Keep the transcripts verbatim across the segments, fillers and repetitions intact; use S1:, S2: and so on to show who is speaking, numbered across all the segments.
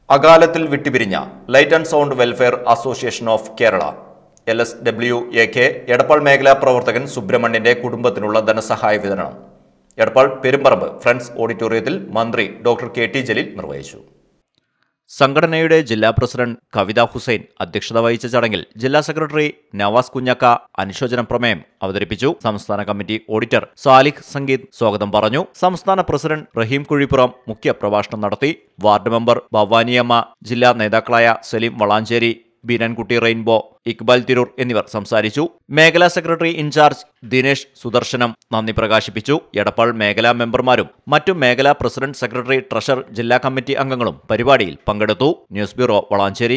S1: അകാലത്തിൽ വിട്ടുപിരിഞ്ഞ light and sound welfare association of Kerala L S W A K Edappal മേഖലാ പ്രവർത്തകൻ സുബ്രഹ്മണ്യന്റെ കുടുംബത്തിനുള്ള ധനസഹായ വിതരണം എടപ്പാൾ പെരുമ്പറമ്പ് ഫ്രണ്ട്സ് ഓഡിറ്റോറിയത്തിൽ മന്ത്രി ഡോക്ടർ കെ ടി ജലീൽ നിർവഹിച്ചു. സംഘടനയുടെ ജില്ലാ പ്രസിഡന്റ് കവിത ഹുസൈൻ അധ്യക്ഷത വഹിച്ച ചടങ്ങിൽ ജില്ലാ സെക്രട്ടറി നവാസ് കുഞ്ഞക്ക അനുശോചന പ്രമേയം അവതരിപ്പിച്ചു. സംസ്ഥാന കമ്മിറ്റി ഓഡിറ്റർ സാലിഹ് സംഗീത് സ്വാഗതം പറഞ്ഞു. സംസ്ഥാന പ്രസിഡന്റ് റഹീം കുഴിപ്പുറം മുഖ്യ പ്രഭാഷണം നടത്തി. വാർഡ് മെമ്പർ ഭവാനിയമ്മ, ജില്ലാ നേതാക്കളായ സലീം വളാഞ്ചേരി, ബീനൻകുട്ടി റെയിൻബോ, ഇക്ബാൽ തിരൂർ എന്നിവർ സംസാരിച്ചു. മേഖലാ സെക്രട്ടറി ഇൻചാർജ് ദിനേഷ് സുദർശനം നന്ദി പ്രകാശിപ്പിച്ചു. എടപ്പാൾ മേഖലാ മെമ്പർമാരും മറ്റു മേഖലാ പ്രസിഡന്റ്, സെക്രട്ടറി, ട്രഷറർ, ജില്ലാ കമ്മിറ്റി അംഗങ്ങളും പരിപാടിയിൽ പങ്കെടുത്തു. News bureau, Valanchery.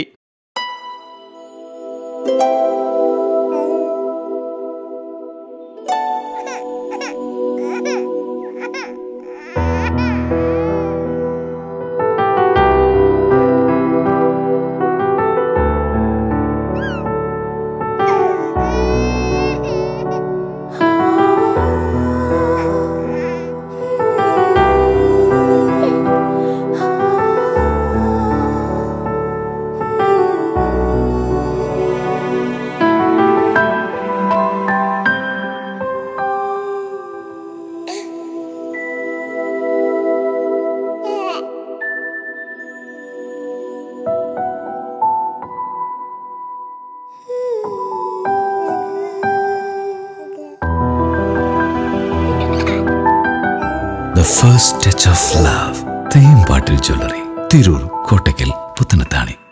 S2: The first touch of love. Thempattil jewellery, Tirur, Kottakkal, Puthanathani.